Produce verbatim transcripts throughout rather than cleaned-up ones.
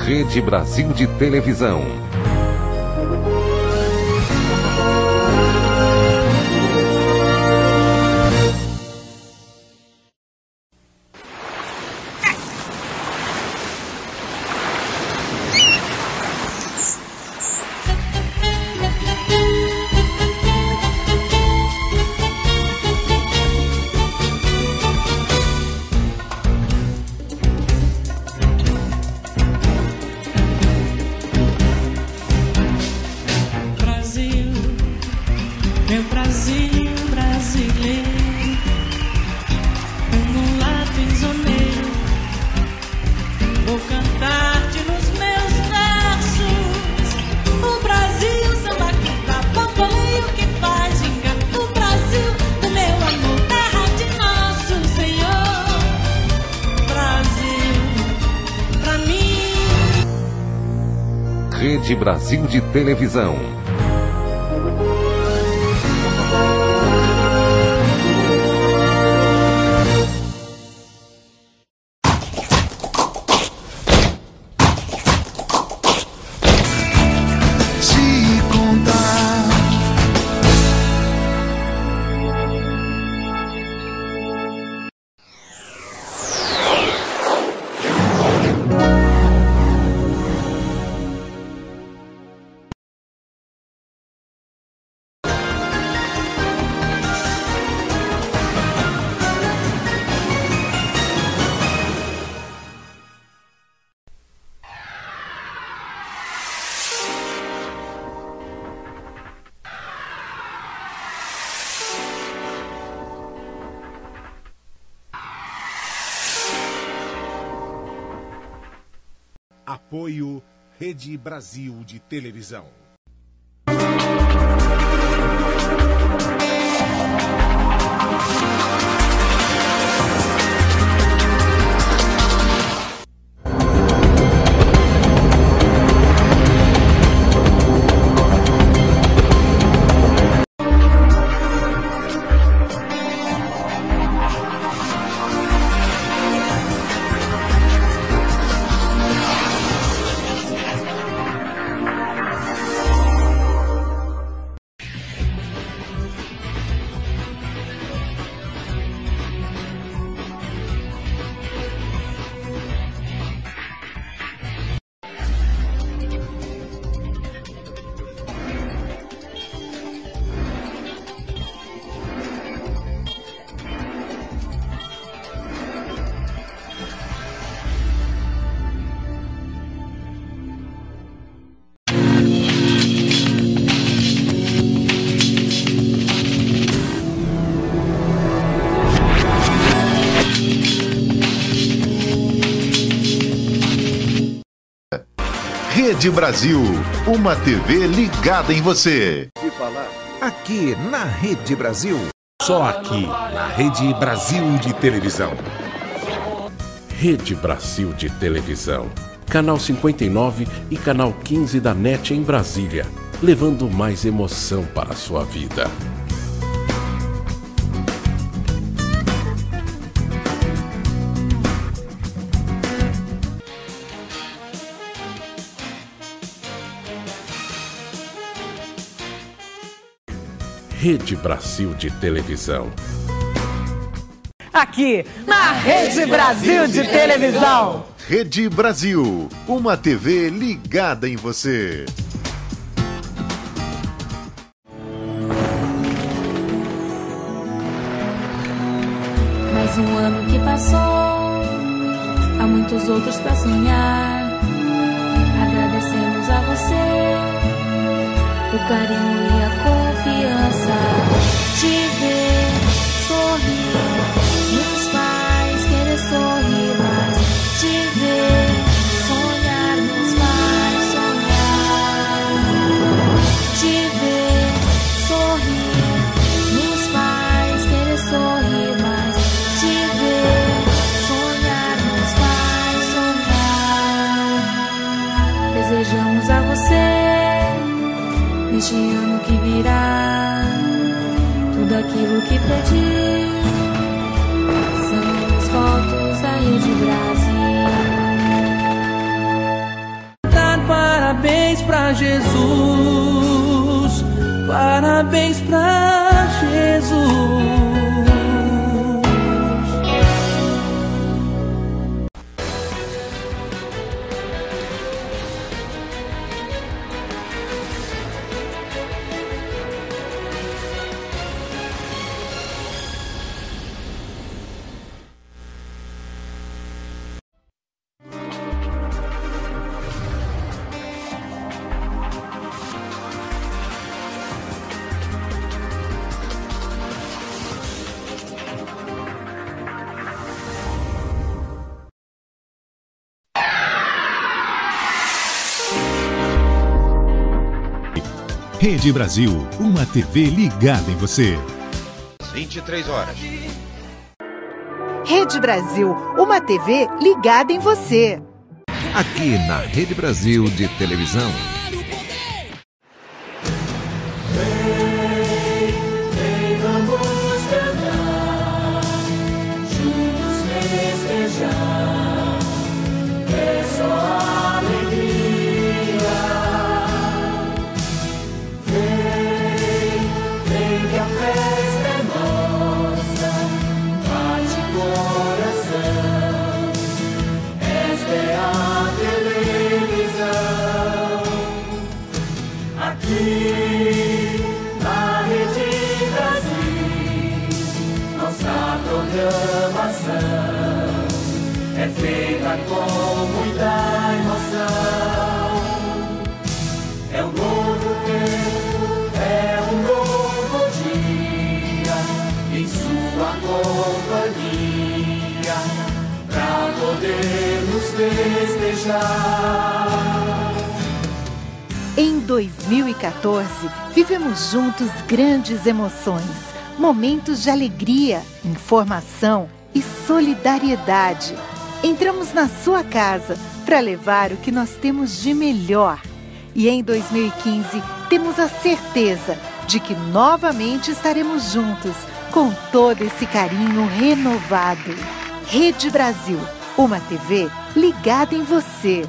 Rede Brasil de Televisão. Rede Brasil de Televisão. Apoio Rede Brasil de Televisão. Rede Brasil, uma T V ligada em você. Aqui na Rede Brasil. Só aqui, na Rede Brasil de Televisão. Rede Brasil de Televisão. Canal cinquenta e nove e Canal quinze da NET em Brasília, levando mais emoção para a sua vida. Rede Brasil de Televisão. Aqui na Rede Brasil de Televisão. Rede Brasil, uma T V ligada em você. Mais um ano que passou, há muitos outros pra sonhar. Agradecemos a você o carinho e a confiança. Te ver sorrir nos faz querer sorrir mais. Te ver sonhar nos faz sonhar. Te ver sorrir nos faz querer sorrir mais. Te ver sonhar nos faz sonhar. Desejamos a você neste ano que virá tudo aquilo que pedi. São os votos da Rede Brasil. pra Jesus, parabéns pra Jesus. Rede Brasil, uma T V ligada em você. vinte e três horas. Rede Brasil, uma T V ligada em você. Aqui na Rede Brasil de televisão. É feita com muita emoção. É um novo tempo, é um novo dia, em sua companhia, pra podermos festejar. Em dois mil e quatorze, vivemos juntos grandes emoções, momentos de alegria, informação e solidariedade. Entramos na sua casa para levar o que nós temos de melhor. E em dois mil e quinze, temos a certeza de que novamente estaremos juntos com todo esse carinho renovado. Rede Brasil, uma T V ligada em você.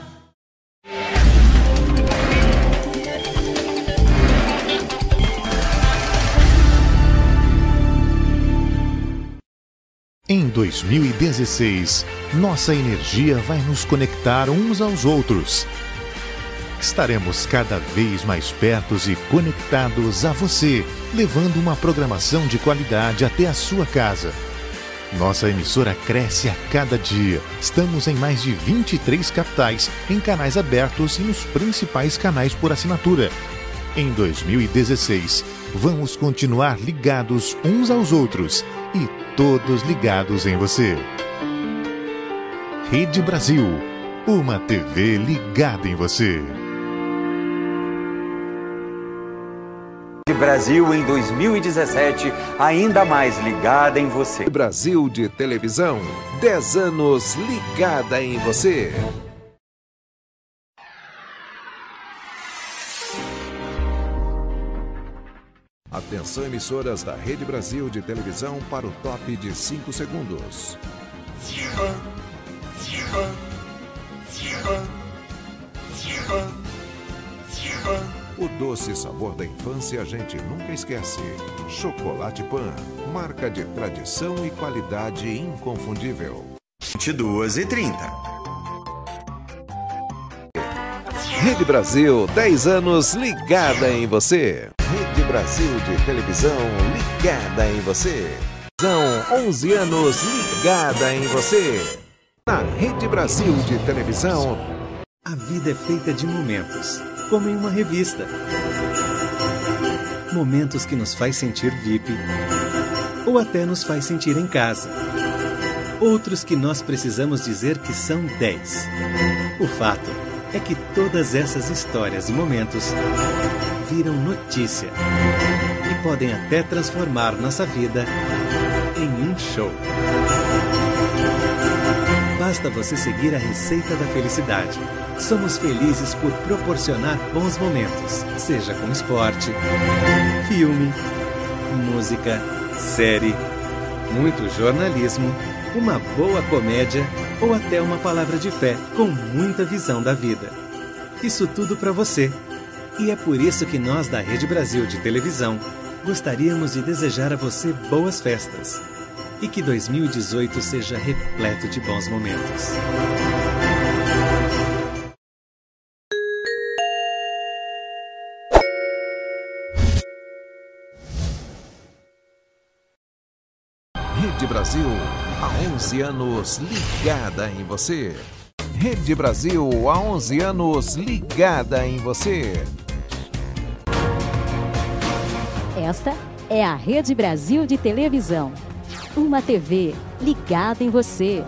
Em dois mil e dezesseis, nossa energia vai nos conectar uns aos outros. Estaremos cada vez mais perto e conectados a você, levando uma programação de qualidade até a sua casa. Nossa emissora cresce a cada dia. Estamos em mais de vinte e três capitais, em canais abertos e nos principais canais por assinatura. Em dois mil e dezesseis, vamos continuar ligados uns aos outros e todos ligados em você. Rede Brasil, uma T V ligada em você. Rede Brasil em dois mil e dezessete, ainda mais ligada em você. Brasil de televisão, dez anos ligada em você. Atenção, emissoras da Rede Brasil de televisão, para o top de cinco segundos. O doce sabor da infância a gente nunca esquece. Chocolate Pan, marca de tradição e qualidade inconfundível. vinte e duas e trinta. Rede Brasil, dez anos ligada em você. Rede Brasil de televisão ligada em você. São onze anos ligada em você. Na Rede Brasil de televisão. A vida é feita de momentos, como em uma revista. Momentos que nos faz sentir V I P, ou até nos faz sentir em casa. Outros que nós precisamos dizer que são dez. O fato é que todas essas histórias e momentos viram notícia e podem até transformar nossa vida em um show. Basta você seguir a receita da felicidade. Somos felizes por proporcionar bons momentos, seja com esporte, filme, música, série, muito jornalismo, uma boa comédia ou até uma palavra de fé com muita visão da vida. Isso tudo para você, E é por isso que nós da Rede Brasil de Televisão gostaríamos de desejar a você boas festas e que dois mil e dezoito seja repleto de bons momentos. Rede Brasil, há onze anos ligada em você. Rede Brasil, há onze anos ligada em você. Esta é a Rede Brasil de Televisão. Uma T V ligada em você.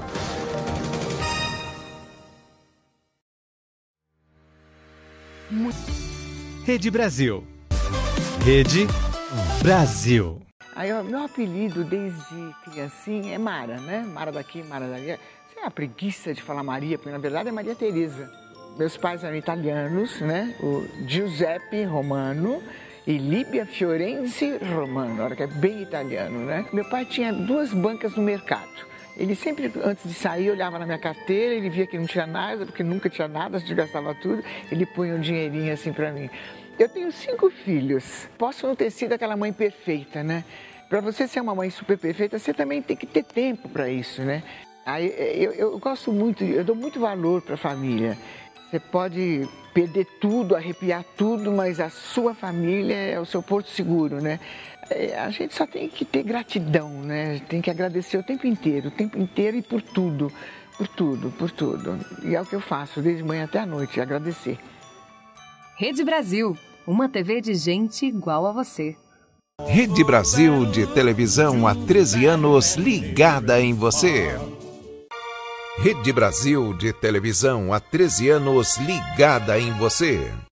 Rede Brasil. Rede Brasil. Aí, ó, meu apelido desde criancinha é Mara, né? Mara daqui, Mara dali. Você é a preguiça de falar Maria, porque na verdade é Maria Teresa. Meus pais eram italianos, né? O Giuseppe Romano e Líbia Fiorenzi Romano, olha que é bem italiano, né? Meu pai tinha duas bancas no mercado. Ele sempre, antes de sair, olhava na minha carteira, ele via que não tinha nada, porque nunca tinha nada, a gente gastava tudo, ele punha um dinheirinho assim pra mim. Eu tenho cinco filhos. Posso não ter sido aquela mãe perfeita, né? Para você ser uma mãe super perfeita, você também tem que ter tempo para isso, né? Aí, eu, eu gosto muito, eu dou muito valor para a família. Você pode perder tudo, arrepiar tudo, mas a sua família é o seu porto seguro, né? A gente só tem que ter gratidão, né? Tem que agradecer o tempo inteiro, o tempo inteiro e por tudo, por tudo, por tudo. E é o que eu faço desde manhã até a noite, agradecer. Rede Brasil, uma T V de gente igual a você. Rede Brasil de Televisão há treze anos ligada em você. Rede Brasil de Televisão há treze anos ligada em você.